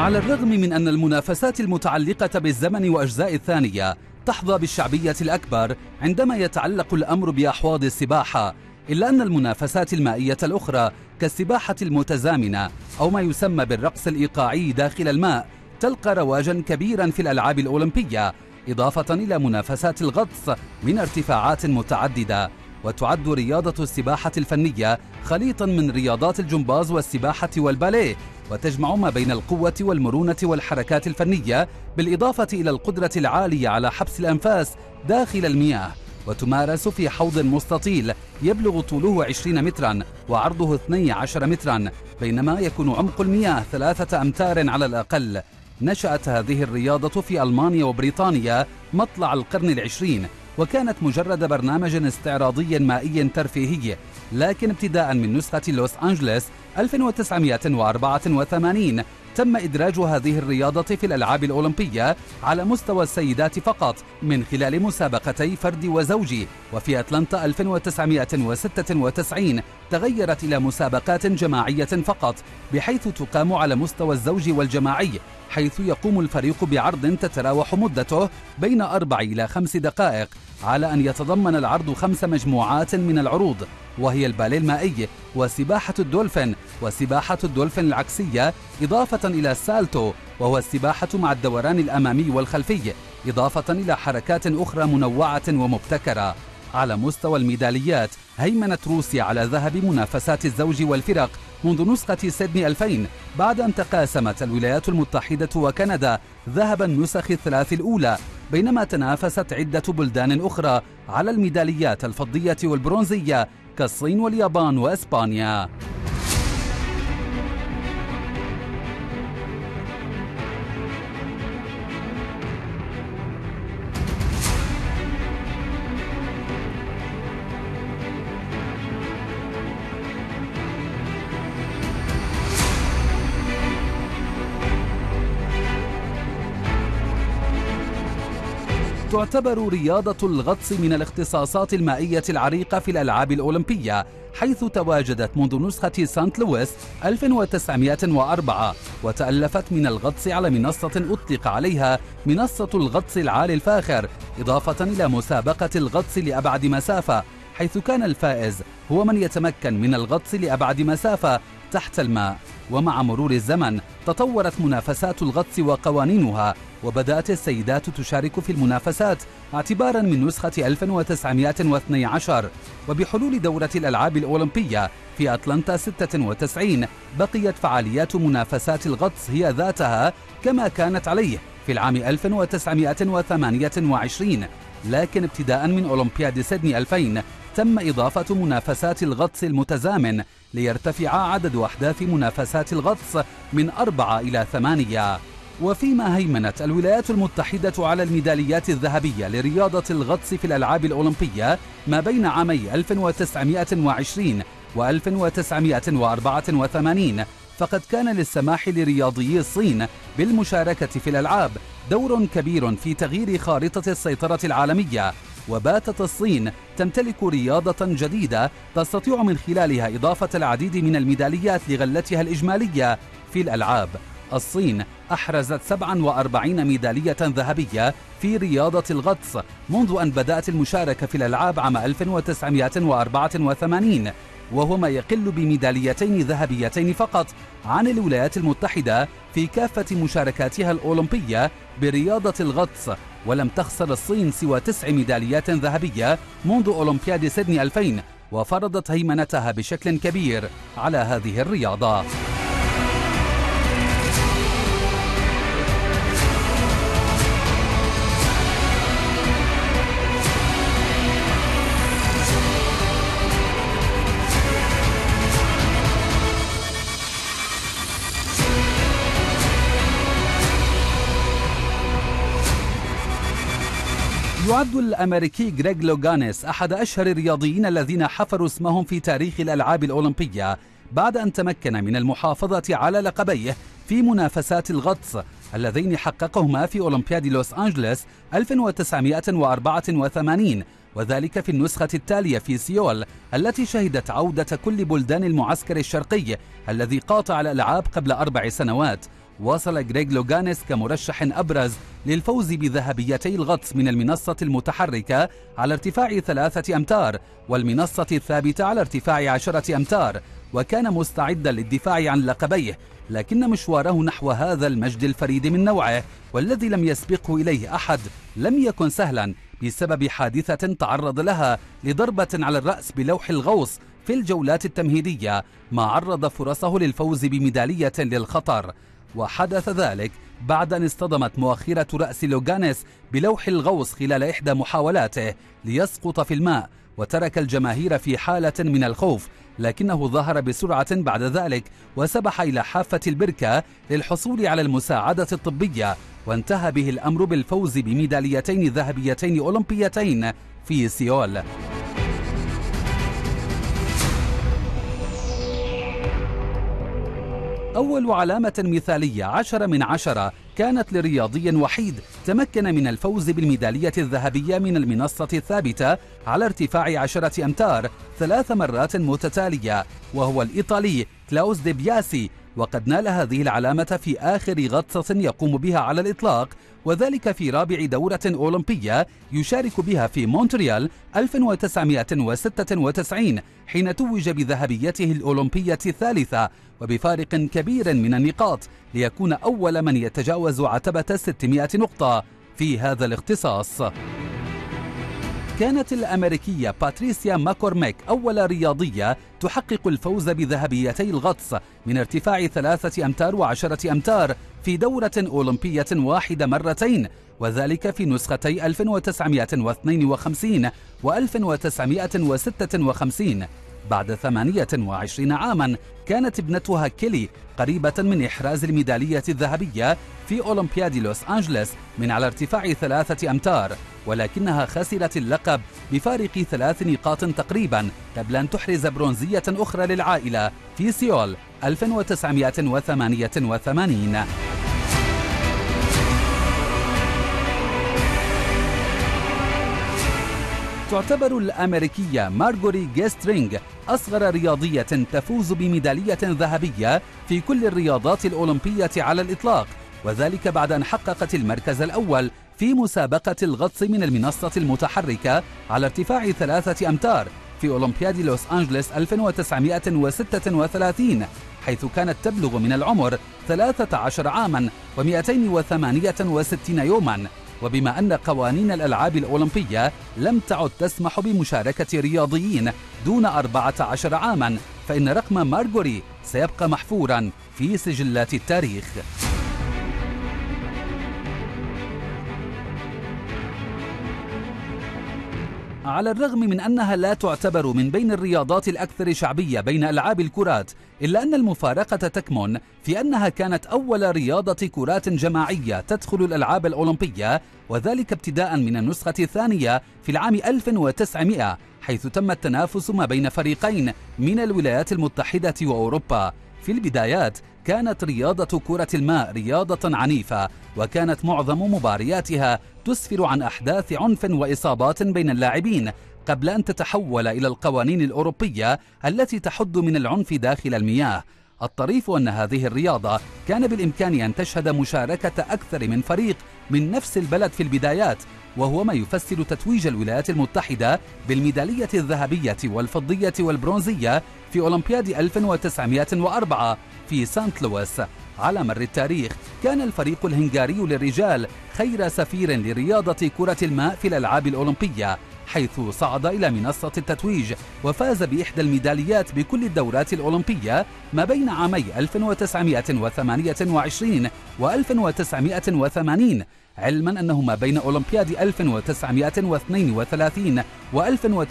على الرغم من أن المنافسات المتعلقة بالزمن وأجزاء الثانية تحظى بالشعبية الأكبر عندما يتعلق الأمر بأحواض السباحة، إلا أن المنافسات المائية الأخرى كالسباحة المتزامنة أو ما يسمى بالرقص الإيقاعي داخل الماء تلقى رواجا كبيرا في الألعاب الأولمبية، إضافة إلى منافسات الغطس من ارتفاعات متعددة. وتعد رياضة السباحة الفنية خليطا من رياضات الجمباز والسباحة والباليه، وتجمع ما بين القوة والمرونة والحركات الفنية بالإضافة إلى القدرة العالية على حبس الأنفاس داخل المياه، وتمارس في حوض مستطيل يبلغ طوله 20 مترا وعرضه 12 مترا، بينما يكون عمق المياه 3 أمتار على الأقل. نشأت هذه الرياضة في ألمانيا وبريطانيا مطلع القرن العشرين، وكانت مجرد برنامج استعراضي مائي ترفيهي، لكن ابتداء من نسخة لوس أنجلس 1984 تم إدراج هذه الرياضة في الألعاب الأولمبية على مستوى السيدات فقط من خلال مسابقتي فردي وزوجي، وفي أتلانتا 1996 تغيرت إلى مسابقات جماعية فقط، بحيث تقام على مستوى الزوج والجماعي، حيث يقوم الفريق بعرض تتراوح مدته بين 4 إلى 5 دقائق، على أن يتضمن العرض 5 مجموعات من العروض، وهي الباليه المائي وسباحة الدولفين وسباحة الدولفين العكسية، إضافة إلى السالتو وهو السباحة مع الدوران الأمامي والخلفي، إضافة إلى حركات أخرى منوعة ومبتكرة. على مستوى الميداليات هيمنت روسيا على ذهب منافسات الزوج والفرق منذ نسخة سيدني 2000، بعد أن تقاسمت الولايات المتحدة وكندا ذهب النسخ الثلاث الأولى، بينما تنافست عدة بلدان أخرى على الميداليات الفضية والبرونزية كالصين واليابان وإسبانيا. تعتبر رياضة الغطس من الاختصاصات المائية العريقة في الألعاب الأولمبية، حيث تواجدت منذ نسخة سانت لويس 1904، وتألفت من الغطس على منصة أطلق عليها منصة الغطس العالي الفاخر، إضافة إلى مسابقة الغطس لأبعد مسافة، حيث كان الفائز هو من يتمكن من الغطس لأبعد مسافة تحت الماء. ومع مرور الزمن تطورت منافسات الغطس وقوانينها، وبدأت السيدات تشارك في المنافسات اعتبارا من نسخة 1912، وبحلول دورة الألعاب الأولمبية في أتلانتا 96 بقيت فعاليات منافسات الغطس هي ذاتها كما كانت عليه في العام 1928، لكن ابتداء من أولمبياد سيدني 2000 تم إضافة منافسات الغطس المتزامن ليرتفع عدد أحداث منافسات الغطس من 4 إلى 8. وفيما هيمنت الولايات المتحدة على الميداليات الذهبية لرياضة الغطس في الألعاب الأولمبية ما بين عامي 1920 و 1984، فقد كان للسماح لرياضيي الصين بالمشاركة في الألعاب دور كبير في تغيير خارطة السيطرة العالمية، وباتت الصين تمتلك رياضة جديدة تستطيع من خلالها إضافة العديد من الميداليات لغلتها الإجمالية في الألعاب. الصين أحرزت 47 ميدالية ذهبية في رياضة الغطس منذ أن بدأت المشاركة في الألعاب عام 1984، وهو ما يقل بميداليتين ذهبيتين فقط عن الولايات المتحدة في كافة مشاركاتها الأولمبية برياضة الغطس. ولم تخسر الصين سوى 9 ميداليات ذهبية منذ أولمبياد سيدني 2000، وفرضت هيمنتها بشكل كبير على هذه الرياضة. يعد الأمريكي غريغ لوغانيس أحد أشهر الرياضيين الذين حفروا اسمهم في تاريخ الألعاب الأولمبية، بعد أن تمكن من المحافظة على لقبيه في منافسات الغطس اللذين حققهما في أولمبياد لوس أنجلس 1984، وذلك في النسخة التالية في سيول التي شهدت عودة كل بلدان المعسكر الشرقي الذي قاطع الألعاب قبل 4 سنوات. واصل غريغ لوغانيس كمرشح أبرز للفوز بذهبيتي الغطس من المنصة المتحركة على ارتفاع 3 أمتار والمنصة الثابتة على ارتفاع 10 أمتار، وكان مستعدا للدفاع عن لقبيه، لكن مشواره نحو هذا المجد الفريد من نوعه والذي لم يسبقه إليه أحد لم يكن سهلا بسبب حادثة تعرض لها لضربة على الرأس بلوح الغوص في الجولات التمهيدية، ما عرض فرصه للفوز بميدالية للخطر. وحدث ذلك بعد أن اصطدمت مؤخرة رأس لوغانيس بلوح الغوص خلال إحدى محاولاته ليسقط في الماء، وترك الجماهير في حالة من الخوف، لكنه ظهر بسرعة بعد ذلك وسبح إلى حافة البركة للحصول على المساعدة الطبية، وانتهى به الأمر بالفوز بميداليتين ذهبيتين أولمبيتين في سيول. أول علامة مثالية 10 من 10 كانت لرياضي وحيد تمكن من الفوز بالميدالية الذهبية من المنصة الثابتة على ارتفاع 10 أمتار 3 مرات متتالية، وهو الإيطالي كلاوس دي بياسي، وقد نال هذه العلامة في آخر غطسة يقوم بها على الإطلاق، وذلك في رابع دورة أولمبية يشارك بها في مونتريال 1996 حين توج بذهبيته الأولمبية الثالثة وبفارق كبير من النقاط، ليكون أول من يتجاوز عتبة 600 نقطة في هذا الاختصاص. كانت الأمريكية باتريسيا ماكورميك أول رياضية تحقق الفوز بذهبيتي الغطس من ارتفاع 3 أمتار و10 أمتار في دورة أولمبية واحدة مرتين، وذلك في نسختي 1952 و 1956. بعد 28 عاما كانت ابنتها كيلي قريبة من إحراز الميدالية الذهبية في أولمبياد لوس أنجلس من على ارتفاع 3 أمتار، ولكنها خسرت اللقب بفارق 3 نقاط تقريبا قبل أن تحرز برونزية أخرى للعائلة في سيول 1988. تعتبر الأمريكية مارغوري جيسترينغ أصغر رياضية تفوز بميدالية ذهبية في كل الرياضات الأولمبية على الإطلاق، وذلك بعد أن حققت المركز الأول في مسابقة الغطس من المنصة المتحركة على ارتفاع 3 أمتار في أولمبياد لوس أنجلس 1936، حيث كانت تبلغ من العمر 13 عاما و268 يوما. وبما أن قوانين الألعاب الأولمبية لم تعد تسمح بمشاركة رياضيين دون 14 عاما، فإن رقم مارغوري سيبقى محفورا في سجلات التاريخ. على الرغم من أنها لا تعتبر من بين الرياضات الأكثر شعبية بين ألعاب الكرات، إلا أن المفارقة تكمن في أنها كانت أول رياضة كرات جماعية تدخل الألعاب الأولمبية، وذلك ابتداء من النسخة الثانية في العام 1900، حيث تم التنافس ما بين فريقين من الولايات المتحدة وأوروبا. في البدايات كانت رياضة كرة الماء رياضة عنيفة، وكانت معظم مبارياتها تسفر عن أحداث عنف وإصابات بين اللاعبين، قبل أن تتحول إلى القوانين الأوروبية التي تحد من العنف داخل المياه. الطريف أن هذه الرياضة كان بالإمكان أن تشهد مشاركة أكثر من فريق من نفس البلد في البدايات، وهو ما يفسر تتويج الولايات المتحدة بالميدالية الذهبية والفضية والبرونزية في أولمبياد 1904 في سانت لويس. على مر التاريخ كان الفريق الهنغاري للرجال خير سفير لرياضة كرة الماء في الألعاب الأولمبية، حيث صعد إلى منصة التتويج وفاز بإحدى الميداليات بكل الدورات الأولمبية ما بين عامي 1928 و 1980، علما أنه ما بين أولمبياد 1932 و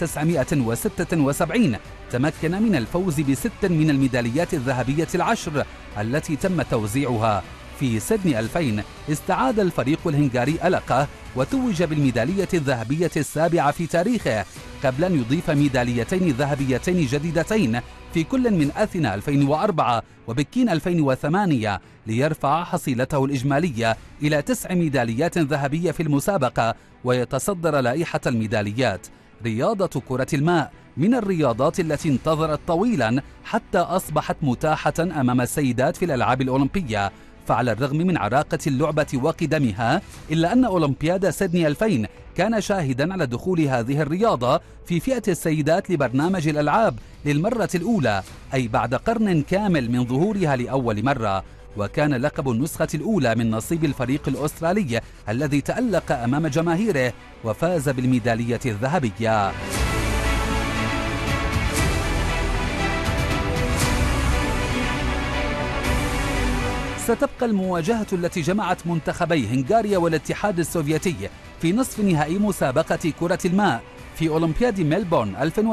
1976 تمكن من الفوز ب6 من الميداليات الذهبية العشر التي تم توزيعها. في سيدني 2000 استعاد الفريق الهنغاري ألقه وتوج بالميدالية الذهبية السابعة في تاريخه، قبل أن يضيف ميداليتين ذهبيتين جديدتين في كل من أثينا 2004 وبكين 2008، ليرفع حصيلته الإجمالية إلى 9 ميداليات ذهبية في المسابقة ويتصدر لائحة الميداليات. رياضة كرة الماء من الرياضات التي انتظرت طويلا حتى أصبحت متاحة أمام السيدات في الألعاب الأولمبية، فعلى الرغم من عراقة اللعبة وقدمها إلا أن أولمبياد سيدني 2000 كان شاهدا على دخول هذه الرياضة في فئة السيدات لبرنامج الألعاب للمرة الأولى، أي بعد قرن كامل من ظهورها لأول مرة. وكان لقب النسخة الأولى من نصيب الفريق الأسترالي الذي تألق أمام جماهيره وفاز بالميدالية الذهبية. ستبقى المواجهة التي جمعت منتخبي هنغاريا والاتحاد السوفيتي في نصف نهائي مسابقة كرة الماء في أولمبياد ميلبورن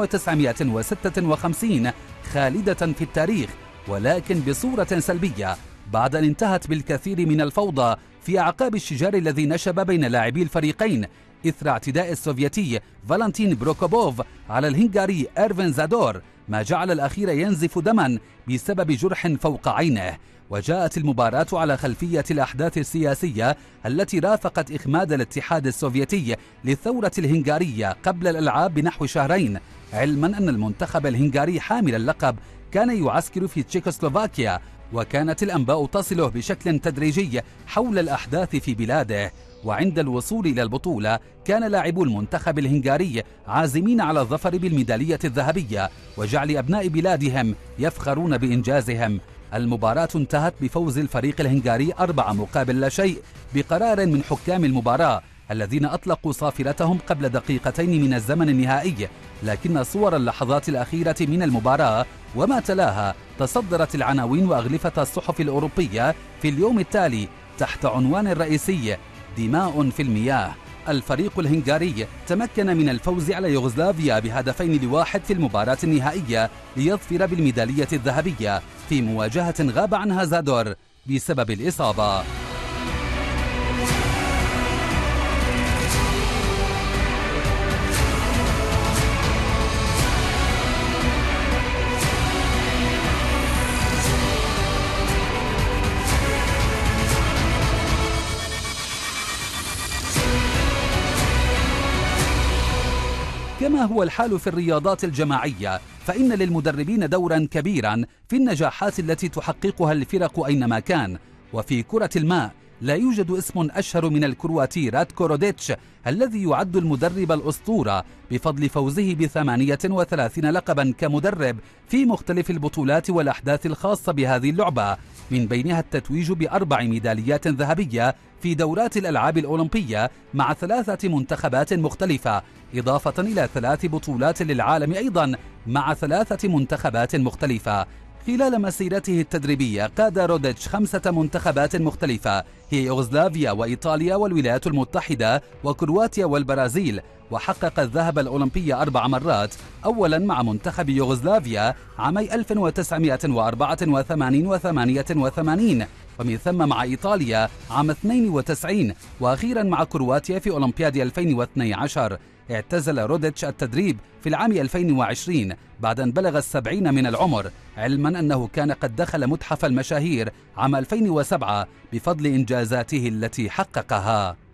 1956 خالدة في التاريخ، ولكن بصورة سلبية بعد أن انتهت بالكثير من الفوضى في أعقاب الشجار الذي نشب بين لاعبي الفريقين إثر اعتداء السوفيتي فالنتين بروكوبوف على الهنغاري إيرفين زادور، ما جعل الأخير ينزف دما بسبب جرح فوق عينه. وجاءت المباراة على خلفية الأحداث السياسية التي رافقت إخماد الاتحاد السوفيتي للثورة الهنغارية قبل الألعاب بنحو شهرين، علما أن المنتخب الهنغاري حامل اللقب كان يعسكر في تشيكوسلوفاكيا، وكانت الأنباء تصله بشكل تدريجي حول الأحداث في بلاده. وعند الوصول إلى البطولة كان لاعبو المنتخب الهنغاري عازمين على الظفر بالميدالية الذهبية وجعل أبناء بلادهم يفخرون بإنجازهم. المباراة انتهت بفوز الفريق الهنغاري 4-0 بقرار من حكام المباراة الذين أطلقوا صافرتهم قبل دقيقتين من الزمن النهائي، لكن صور اللحظات الأخيرة من المباراة وما تلاها تصدرت العناوين وأغلفة الصحف الأوروبية في اليوم التالي تحت عنوان رئيسي: دماء في المياه. الفريق الهنغاري تمكن من الفوز على يوغوسلافيا ب2-1 في المباراة النهائية ليظفر بالميدالية الذهبية في مواجهة غاب عنها زادور بسبب الإصابة. كما هو الحال في الرياضات الجماعية، فإن للمدربين دورا كبيرا في النجاحات التي تحققها الفرق أينما كان. وفي كرة الماء لا يوجد اسم أشهر من الكرواتي راتكو روديتش الذي يعد المدرب الأسطورة بفضل فوزه ب38 لقبا كمدرب في مختلف البطولات والأحداث الخاصة بهذه اللعبة، من بينها التتويج ب4 ميداليات ذهبية في دورات الألعاب الأولمبية مع 3 منتخبات مختلفة، إضافة إلى 3 بطولات للعالم أيضا مع 3 منتخبات مختلفة. خلال مسيرته التدريبية قاد روديتش 5 منتخبات مختلفة هي يوغوسلافيا وإيطاليا والولايات المتحدة وكرواتيا والبرازيل، وحقق الذهب الأولمبي 4 مرات، أولا مع منتخب يوغوسلافيا عامي 1984 و88 ومن ثم مع إيطاليا عام 92 وأخيرا مع كرواتيا في أولمبياد 2012. اعتزل روديتش التدريب في العام 2020 بعد أن بلغ 70 من العمر، علما أنه كان قد دخل متحف المشاهير عام 2007 بفضل إنجازاته التي حققها.